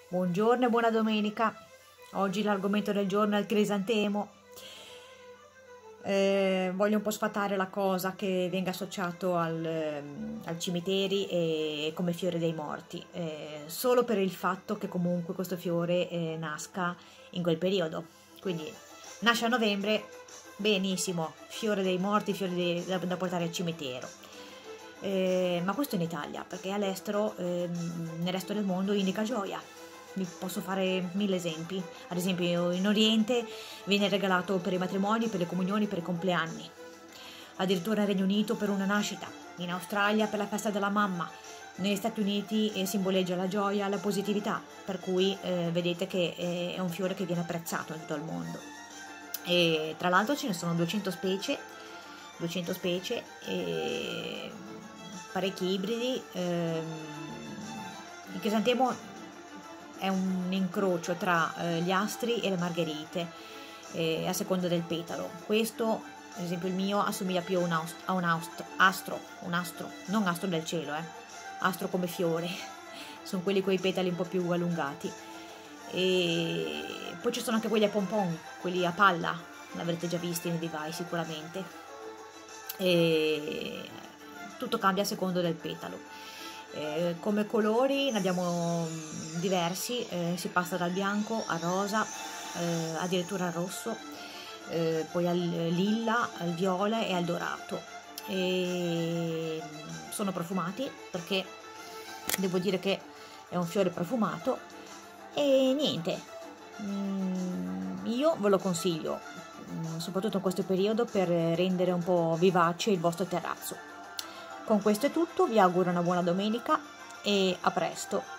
Buongiorno e buona domenica. Oggi l'argomento del giorno è il crisantemo. Voglio un po' sfatare la cosa che venga associato al cimiteri e come fiore dei morti, solo per il fatto che comunque questo fiore nasca in quel periodo. Quindi nasce a novembre, benissimo, fiore dei morti, da portare al cimitero. Ma questo in Italia, perché all'estero, nel resto del mondo indica gioia. Vi posso fare mille esempi. Ad esempio in Oriente viene regalato per i matrimoni, per le comunioni, per i compleanni. Addirittura nel Regno Unito per una nascita. In Australia per la festa della mamma. Negli Stati Uniti simboleggia la gioia, la positività, per cui vedete che è un fiore che viene apprezzato in tutto il mondo. E tra l'altro ce ne sono 200 specie e parecchi ibridi. Il crisantemo è un incrocio tra gli astri e le margherite, a seconda del petalo. Questo, ad esempio il mio, assomiglia più a un astro, non astro del cielo, astro come fiore, sono quelli con i petali un po' più allungati. E poi ci sono anche quelli a pompon, quelli a palla, l'avrete già visti nei vivai sicuramente. E tutto cambia a seconda del petalo. Come colori ne abbiamo diversi, si passa dal bianco al rosa, addirittura al rosso, poi al lilla, al viola e al dorato. E sono profumati perché devo dire che è un fiore profumato e niente, io ve lo consiglio, soprattutto in questo periodo, per rendere un po' vivace il vostro terrazzo. Con questo è tutto, vi auguro una buona domenica e a presto!